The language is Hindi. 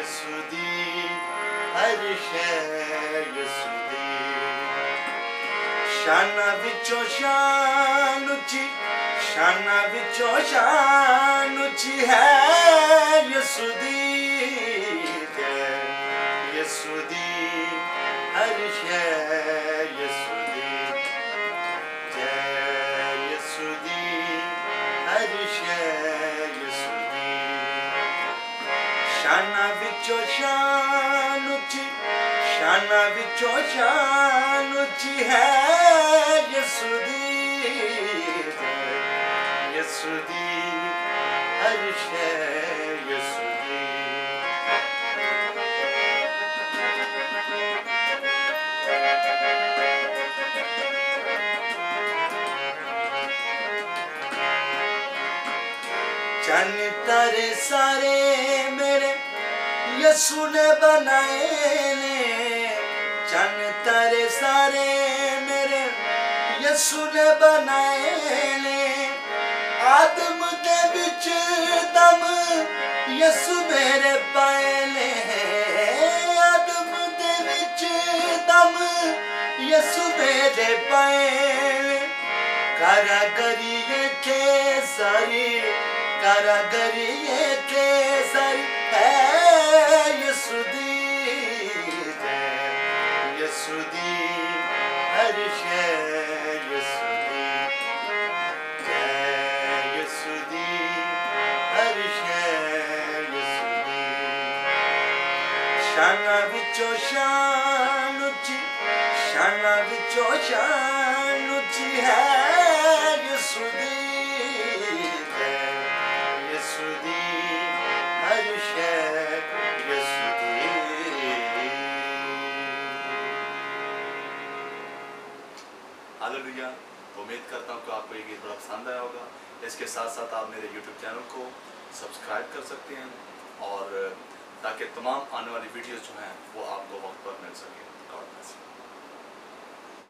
यसु दी हर शै यसु दी शाना विचों शान उची शाना विचों शान उची है यसु दी यसु दी हर शै यसु दी जय यसु दी हर शै यसु दी शाना विचों शान उची शाना विचों शान उची है यसु दी यसु दी हर शै यसु दी चन तारे सारे मेरे यसु ने बनाए ने चन तारे सारे मेरे यसु ने बनाए ने आदम दे विच दम यसु मेरे पाए ने आदम दे विच दम यसु मेरे पाए कारागरी थे सारी कारागरी थे सारी है यसु दी यसु दी हर शै यसु दी जय यसु दी हर शै यसु दी शाना विचों शान उची शाना विचों शान उची है यसु दी यसु दी हर शै यसु दी हालेलुया। उम्मीद करता हूँ कि आपको ये गीत बड़ा पसंद आया होगा। इसके साथ साथ आप मेरे YouTube चैनल को सब्सक्राइब कर सकते हैं और ताकि तमाम आने वाली वीडियोस जो हैं वो आपको वक्त पर मिल सके। God bless you.